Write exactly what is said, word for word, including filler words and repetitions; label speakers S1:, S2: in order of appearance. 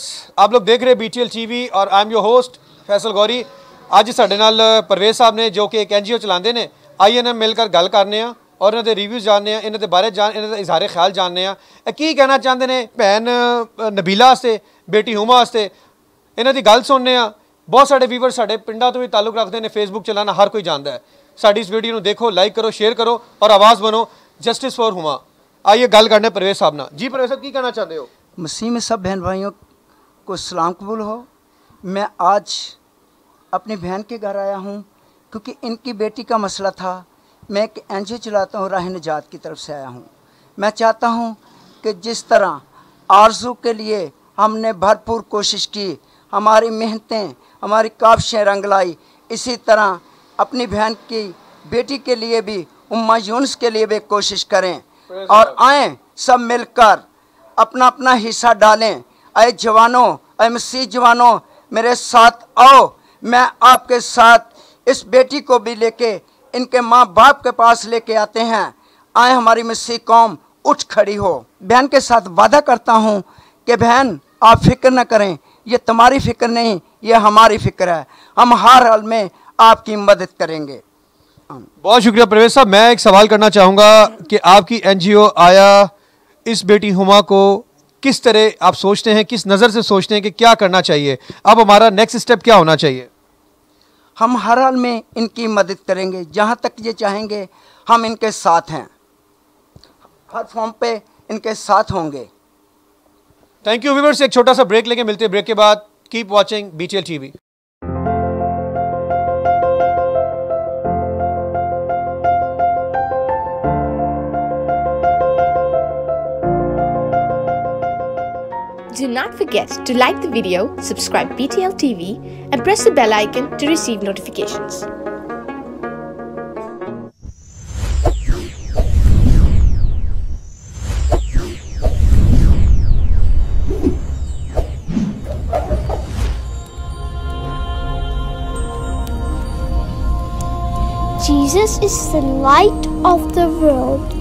S1: Viewers, आप लोग देख रहे हैं बी टी एल टीवी और I am your host Faisal Gauri. ਅੱਜ ਸਾਡੇ ਨਾਲ परवेज साहब ने जो कि एक एन जी ओ चलाते हैं, आई एन एम मिलकर गल करने और इन्होंने रिव्यूज़ जानने, इन्होंने बारे जान इन्होंने इजहार ख्याल जानने की कहना चाहते हैं भैन नबीला वास्ते, बेटी हुमा वास्ते, इन्हों की गल सुनने। बहुत सारे व्यूअर साढ़े पिंडा तो भी ताल्लुक रखते हैं, फेसबुक चलाना हर कोई जानता है। साड़ी इस वीडियो को देखो, लाइक करो, शेयर करो और आवाज़ बनो जस्टिस फॉर हुमा। आइए गल करने परवेज साहब ना। जी परवेज साहब, की कहना चाहते हो?
S2: मसीह में सब बहन भाइयों को सलाम कबूल हो। मैं आज अपनी बहन के घर आया हूँ क्योंकि इनकी बेटी का मसला था। मैं एक एन जी ओ चलाता हूँ, राह निजात की तरफ से आया हूँ। मैं चाहता हूँ कि जिस तरह आरज़ू के लिए हमने भरपूर कोशिश की, हमारी मेहनतें, हमारी काबशें रंग लाई, इसी तरह अपनी बहन की बेटी के लिए भी, उम्मा यूनुस के लिए भी कोशिश करें और आएँ सब मिलकर अपना अपना हिस्सा डालें। अय जवानों, अय मसीह जवानों, मेरे साथ आओ। मैं आपके साथ इस बेटी को भी लेके इनके माँ बाप के पास लेके आते हैं। आए हमारी मसीह कौम उठ खड़ी हो। बहन के साथ वादा करता हूँ कि बहन आप फिक्र न करें, ये तुम्हारी फिक्र नहीं, ये हमारी फिक्र है। हम हर हाल में आपकी मदद करेंगे।
S1: बहुत शुक्रिया परवेज साहब। मैं एक सवाल करना चाहूँगा कि आपकी एन जी ओ आया इस बेटी हुमा को किस तरह आप सोचते हैं, किस नज़र से सोचते हैं कि क्या करना चाहिए? अब हमारा नेक्स्ट स्टेप क्या होना चाहिए?
S2: हम हर हाल में इनकी मदद करेंगे, जहाँ तक ये चाहेंगे हम इनके साथ हैं, हर फॉर्म पे इनके साथ होंगे।
S1: थैंक यू व्यूअर्स, एक छोटा सा ब्रेक लेके मिलते हैं। ब्रेक के बाद keep watching B T L TV.
S3: Do not forget to like the video, subscribe B T L T V and press the bell icon to receive notifications.
S4: Jesus is the light of the world.